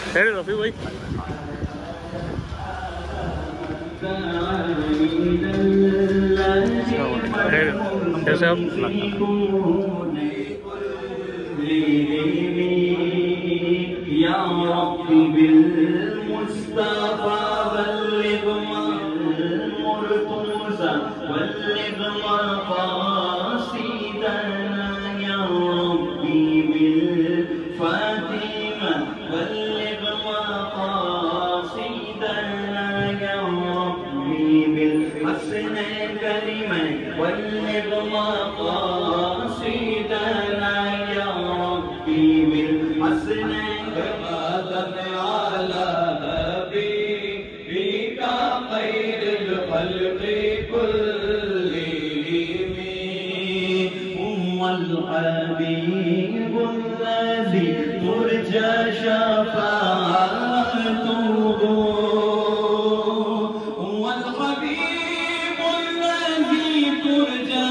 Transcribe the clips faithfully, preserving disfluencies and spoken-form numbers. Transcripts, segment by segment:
ٹھہرے رفیع بھائی. کیسے آپ یا رب بالمصطفى بلغ مرتضى بلغ مقاصدنا یا ربی بالفاتمة بلغ مقاصدنا یا ربی بالحسن الكريم بلغ مقاصدنا یا ربی بالحسن على حبيبك خير الخلق كلهم هو الحبيب الذي ترجى شفاعته هو الحبيب الذي ترجى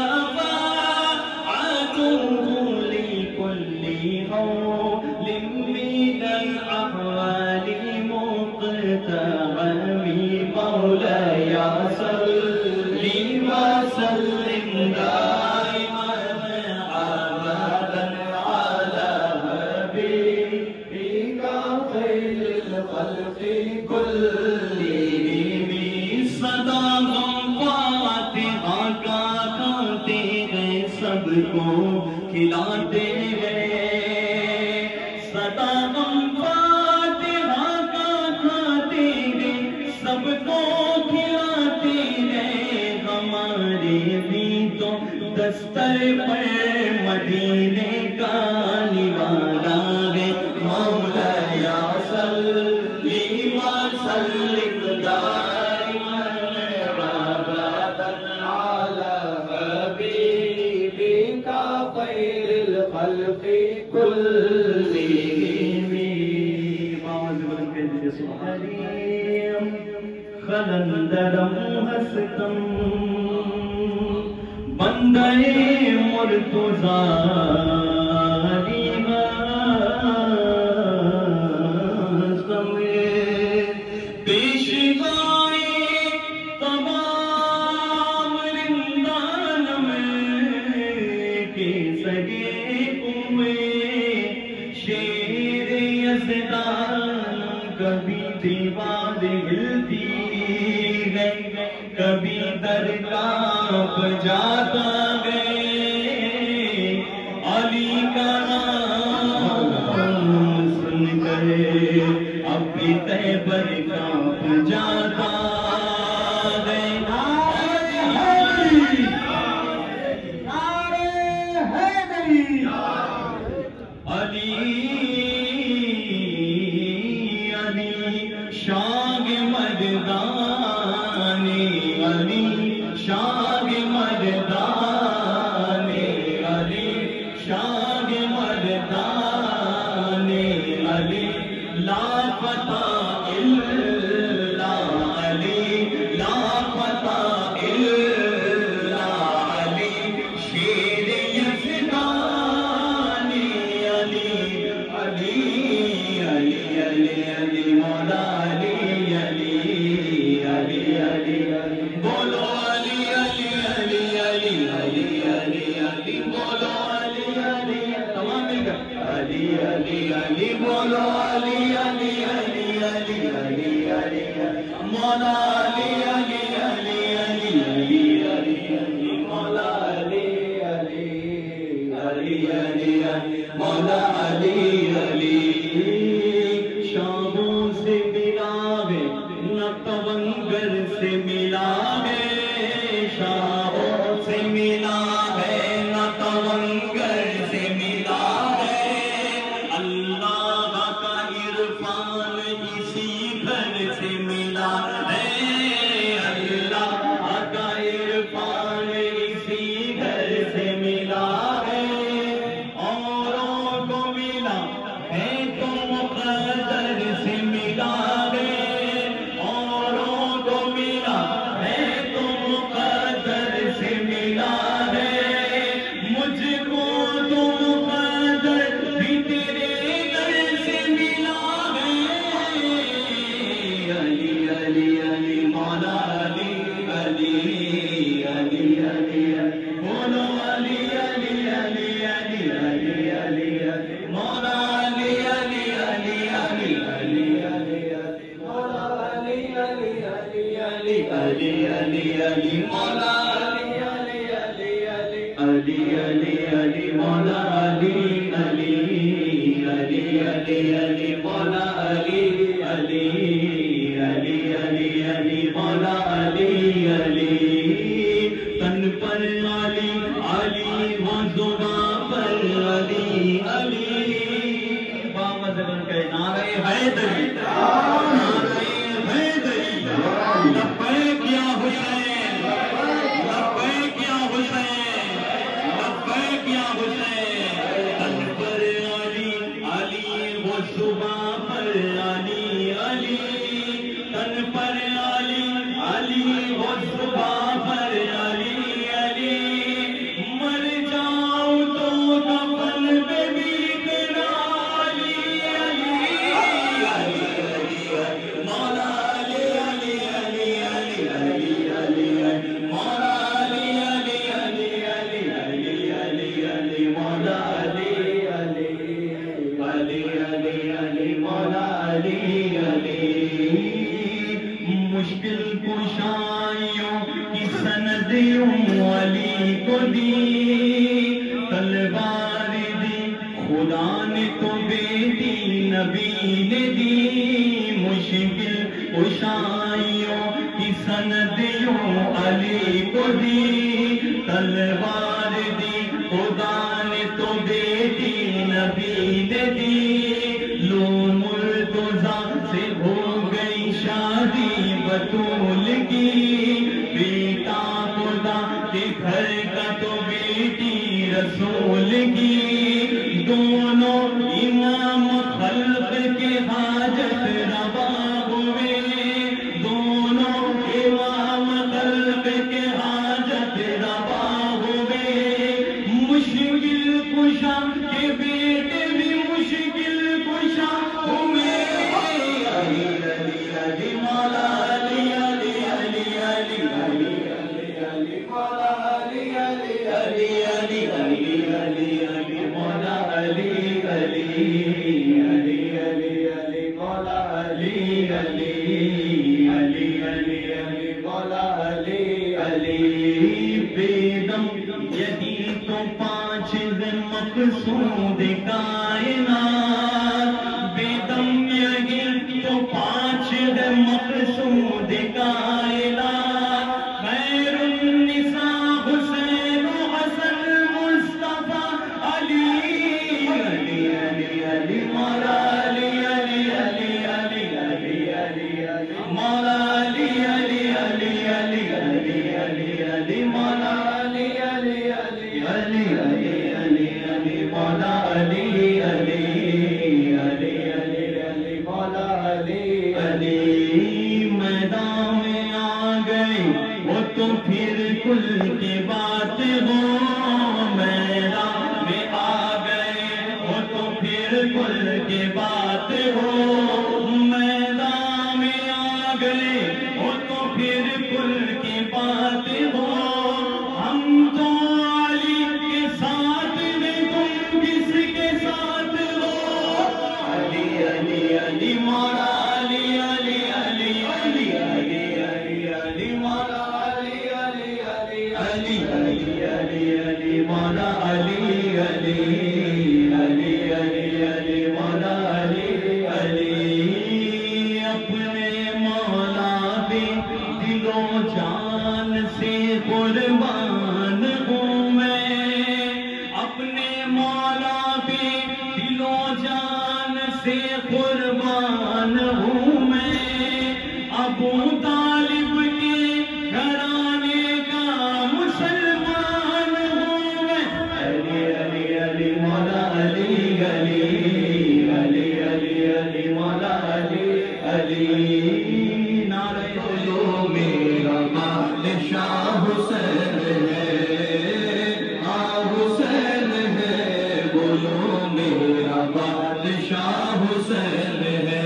شفاعته لكل هول من الأحوال مقتحم مولاي صل وسلم دائما أبدا على حبيبك خير الخلق كلهم صدا فاتحہ کا کھاتے گئے سب کو کھلاتے گئے صدا غم فاتحہ کا کھاتے گئے سب کو کھلاتے گئے ہمارے بھی تو دستر پر مدینے کا نوالا ہے مولاي صلی وسلم دائما ابدا على حبيبك خير الخلق كلهم خلندرم ہستم بندے مرتضی کبھی دیوار ہلتی ہے کبھی در کانپ جاتا ہے علی کا نام سن کر اب بھی خیبر کانپ جاتا ہے علی شاگ مردانی علی شاگ مردانی علی شاگ مردانی علی لاپتہ الا علی لاپتہ الا علی شیر یزدانی علی علی علی علی علی مولا بولو علی علی علی علی علی علی علی بولو علی علی تمام مل کر علی علی علی بولو علی علی علی علی علی علی مولا علی علی علی علی علی علی علی مولا علی علی علی علی مولا علی علی شاموں سے ملا ہے نہ تونگر سے ملا ہے شاہوں سے ملا ہے نہ تونگر سے ملا ہے اللہ کا عرفان اسی گھر سے ملا ہے اللہ کا عرفان اسی گھر سے ملا ہے اوروں کو ملا ہے تو علی علی مولا علی علی علی علی علی مولا علی علی تن پر علی علی وہ زباں پر علی علی بابا زبان کہ نعرہ حیدری نعرہ حیدری لبیک یا حسین لبیک یا حسین لبیک یا حسین تن پر علی علی وہ زباں پر علی علی تن پر علی علی وہ زباں پر علی علی مر جاؤں تو کفن پہ بھی تیرا علی علی علی علی مولا علی علی علی علی علی علی مولا علی علی علی علی علی علی علی مولا علی علی علی علی علی مولا علی علی مشکل کشائیوں کی سندیوں علی کو دی تلوار دی خدا نے تو بیٹی نبی نے دی مشکل کشائیوں کی سندیوں علی کو دی تلوار دی خدا نے تو بیٹی نبی نے دی لو مرتضیٰ سے ہو گئی شادی بطول کی بیٹا خدا کے گھر کا تو بیٹی رسول کی دونوں امام خلق کے حاجت روا ہوئے دونوں امام خلق کے حاجت روا ہوئے مشکل کشا کے بیٹے بھی مشکل کشا ہوئے علی علی علی مولا علی علی علی علی علی علی مولا علی علی علی علی علی علی علی مولا علی علی علی علی علی مولا علی علی علی علی علی مولا علی علی بیدم یہی تو پانچ مقصود کائنات بیدم یہی تو پانچ مقصود کائنات خیر النساء حسین و حسن مصطفیٰ علی علی علی علی مولا علی علی علی علی علی علی علی مولا علی علی علی علی علی علی علی مولا علی علی علی علی علی علی علی مولا علی علی علی علی علی مولا علی علی میدان میں آ گئی وہ تو پھر کل کی بات ہو میدان میں آ گئے وہ تو پھر کل کی بات ہو میدان میں آ گئے وہ تو پھر کل کی بات ہو ہم تو علی کے ساتھ ہیں تم کس کے ساتھ ہو علی علی علی مولا علی علی علی علی علی علی علی مولا علی علی علی علی علی علی علی مولا علی علی علی علی علی مولا علی علی اپنے مولا پہ دل و جان سے قربان ہوں میں اپنے مولا پہ دل و جان سے قربان ہوں میں ابو طالب کے گھرانے کا مسلمان ہوں میں علی علی علی مولا علی علی علی علی علی مولا علی علی نعرہ بولو میرا بادشاہ حسین ہے ہاں حسین ہے بولو میرا بادشاہ حسین ہے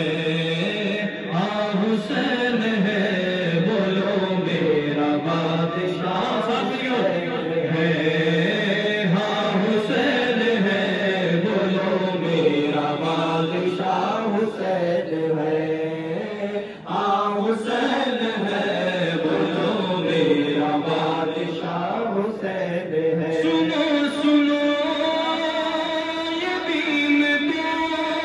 ہاں حسین ہے بولو میرا بادشاہ ہے ہاں حسین ہے بولو میرا بادشاہ حسین ہے ہاں حسین ہے بولو میرا بادشاہ حسین ہے سنو سنو یہ دین تو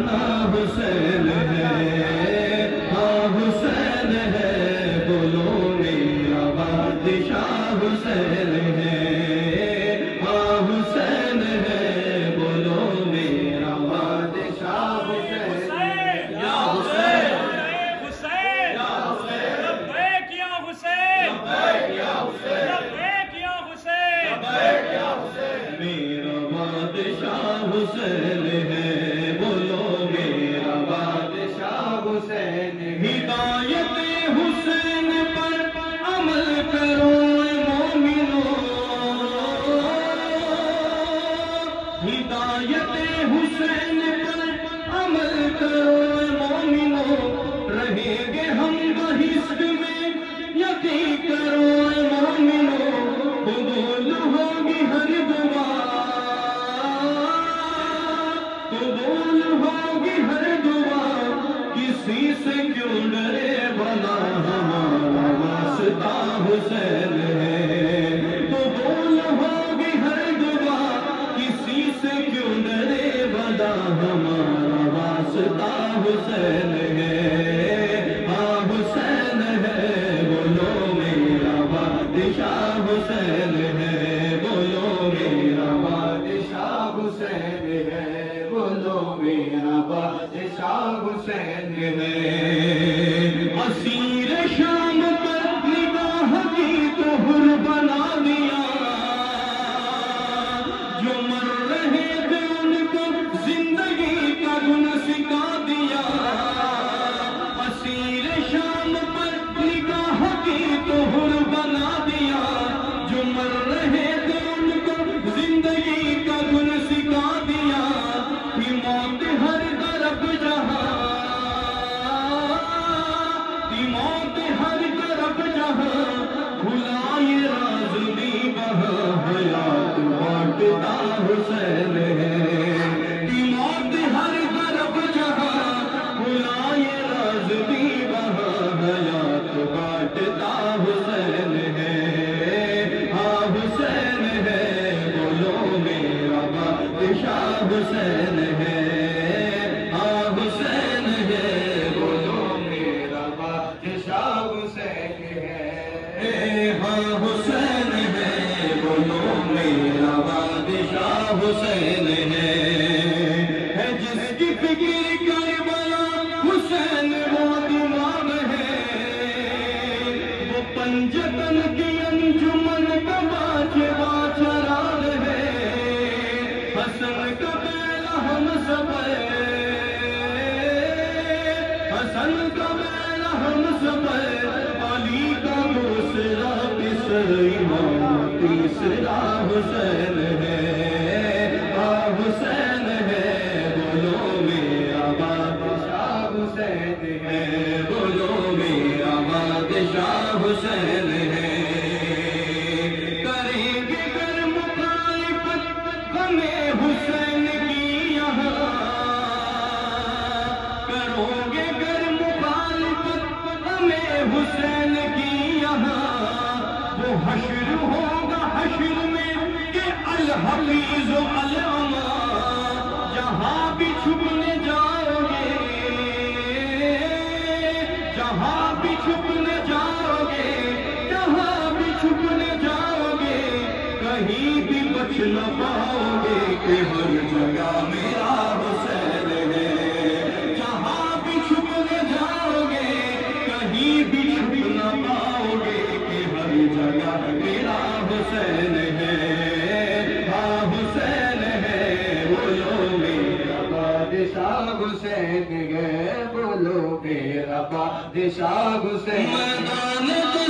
अपना हुसैन है, हाँ हुसैन है, बोलो मेरा बादशाह हुसैन है, हाँ हुसैन है, बोलो मेरा बादशाह हुसैन है। या हुसैन हुसैन लब्बैक या हुसैन, लब्बैक या हुसैन, लब्बैक या हुसैन, लब्बैक या हुसैन। मेरा बादशाह हुसैन है, बोलो मेरा बादशाह हुसैन है। हिदायत हुसैन पर अमल करो मोमिनो, हिदायत हुसैन पर अमल करो मोमिनो, रहेंगे हम बहिश्त में यकीन करो मोमिनो, कबूल होगी हर दुआ, कबूल होगी हर दुआ, किसी से क्यों डरे भला हमारा वास्ता हुसैन है, कबूल होगी हर दुआ, किसी से क्यों डरे भला हमारा वास्ता हुसैन है, हाँ हुसैन है, बोलो मेरा बादशाह हुसैन है, बोलो मेरा बादशाह हुसैन है, बोलो मेरा बादशाह हुसैन है। असीर शाम पर निगाह की तोहर बना दिया, जो मर रहे थे उनको जिंदगी का गुण सिखा दिया, असीर शाम पर निगाह की तोहर बना दिया, जो मर रहे थे उनको जिंदगी का गुण सिखा दिया, कि मौत हर तरफ जहां, कि मौत हर तरफ जहां, भुलाए राज भी वहां, हयात बांटता हुसैन है, कि मौत हर तरफ जहां, भुलाए राज भी वहां, हयात बांटता हुसैन है, हाँ हुसैन है, बोलो मेरा बादशाह हुसैन है, हाँ हुसैन है, बोलो मेरा बादशाह हुसैन है, हाँ हुसैन है, बोलो मेरा बादशाह हुसैन है। है जिसकी फिक्र करबला हुसैन वो दिमाग है, वो पंजतन की अंजुमन का बाचे बाचराग है, हसन का बेला हम सब है, हसन का बेला हम सब है, अली का दूसरा इमाम तीसरा हुसैन है, हाँ हुसैन है, बोलो मेरा बादशाह हुसैन है, बोलो मेरा बादशाह हुसैन है। करेंगे कर मुखालिफत हमें हुसैन की यहाँ, करोगे कर मुखालिफत हमें हुसैन की यहाँ, वो हश्र होगा हश्र में कि अल हफीज अल अमा, जहाँ भी छुपने जाओगे, जहाँ भी छुपने जाओगे, जहाँ भी छुपने जाओगे, कहीं भी बच न पाओगे, कि हर जगह मेरा हुसैन है, जहाँ भी छुपने जाओगे, कहीं भी छुप न पाओगे, कि हर जगह मेरा हुसैन है, हाँ हुसैन है, बोलो मेरा बादशाह हुसैन है, बोलो मेरा बादशाह हुसैन। मैदान